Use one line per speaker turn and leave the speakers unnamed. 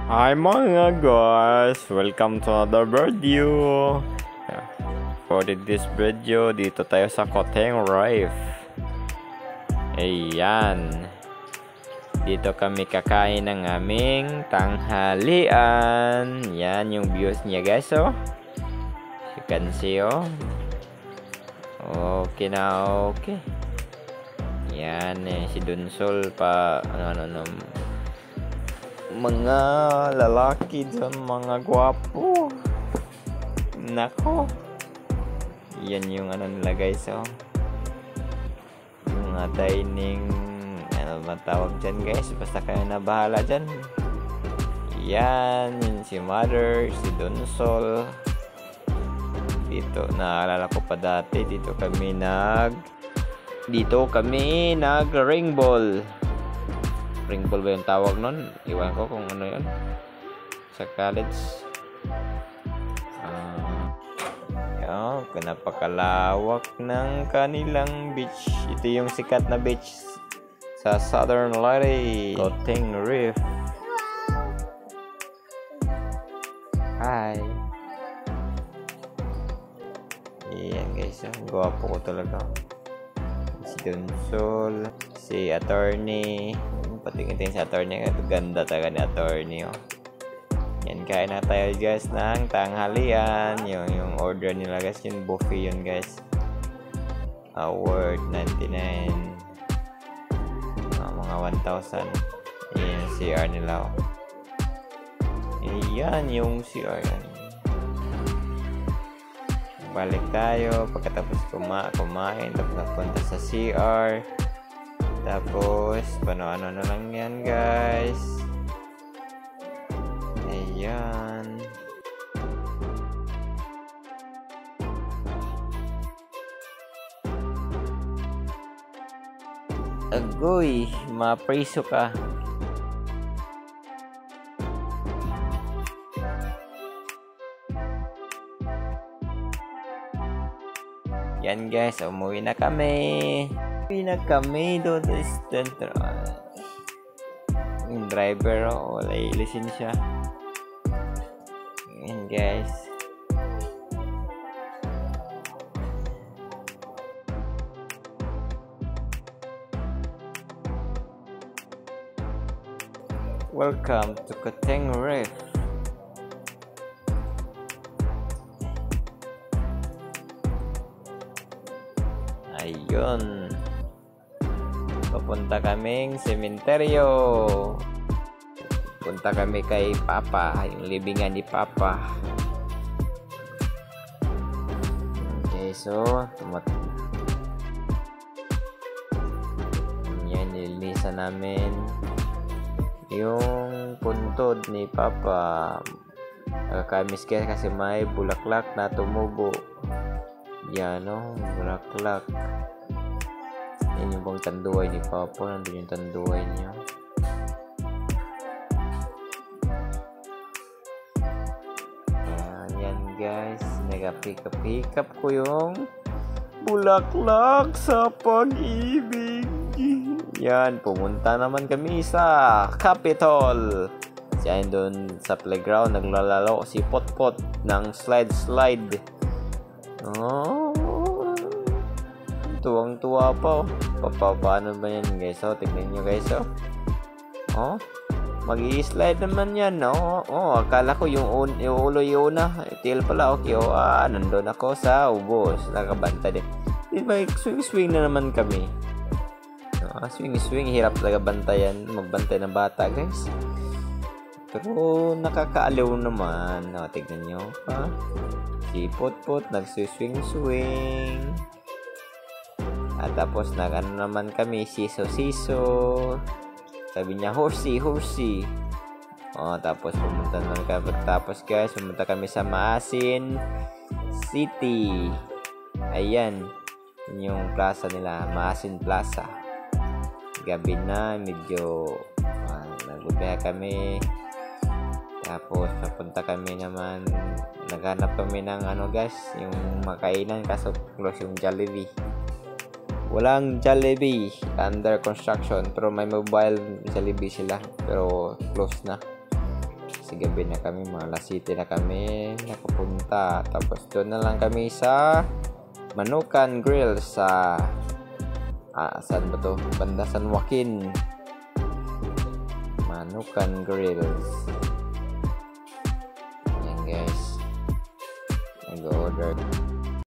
Hi mga guys! Welcome to another video! For this video, dito tayo sa Koteng Reef. Ayan. Dito kami kakain ng aming tanghalian. Yan yung views niya guys, oh. You can see, oh. Okay na, okay. Yan si Dunsol pa, mga lalaki dyan, mga gwapo. Nako. Yan yung nila guys, oh. Yung dining, matawag dyan guys. Basta kayo na bahala dyan. Yan, yun si Mother, si Donsol. Dito, naalala ko pa dati, dito kami nag ring ball. Ring ball ba yung tawag nun? Iwan ko kung ano yun sa college. Napakalawak ng kanilang beach. Ito yung sikat na beach sa Southern Leyte, Koteng Reef. Hi. Ayan guys, gwapo ko talaga. Si Donsol, si attorney. Patingin sa attorney, ganda talaga ni attorney, oh. Yan, kain na tayo guys ng tanghalian. Yung order nila guys, yung buffet yun guys. Worth 99, mga 1,000. Yan yung CR nila, oh. Yan yung CR yan. Balik tayo pagkatapos kumain, tapos napunta sa CR. Tapos ano na lang yan guys. Ayan. Agoy, mapreso ka. Yan guys, umuwi na kami. Doon sa yung driver, wala lisensya. Yan guys. Welcome to Koteng Reef. Ayun. Papunta kaming sementeryo. Punta kami kay Papa, yung libingan ni Papa. Okay, so yan, nilinisan namin yung puntod ni Papa. Nakakamiss kasi may bulaklak na tumubo. Yan, bulaklak. Yan yung bang tanduay ni Papa. Nandun yung tanduay niya. Yan guys, nag-pick up ko yung bulaklak sa pag-ibig. Yan, pumunta naman kami sa Capitol. Diyan doon sa playground, naglalaro si Potpot ng slide. Tuwang-tuwa pa, paano ba yan guys? Tignan nyo guys, mag-i-slide naman yan, akala ko yung ulo yung una, tail pala, okay, nandun ako sa ubos, nakabanta din. Swing na naman kami. Swing, hirap talaga bantayan, magbantay ng bata guys. Pero nakakaaliw naman, tignan nyo, si Potpot nagsiswing. At tapos naman kami, siso. Sabi niya, horsey. Tapos pumunta naman kami. Tapos guys, pumunta kami sa Maasin City. Ayan. Yung plaza nila, Maasin Plaza. Gabi na, medyo nagbibiyahe kami. Tapos papunta kami naman, naghanap kami ng guys, yung makainan, kaso close yung Jollibee. Walang Jollibee, under construction, pero may mobile Jollibee sila, pero close na. kasi gabi na kami, mga alas 7 na kami nakapunta. Tapos doon na lang kami sa Manukan Grill sa saan ba to? Banda San Joaquin. Manukan Grills. Ayan guys, nag-order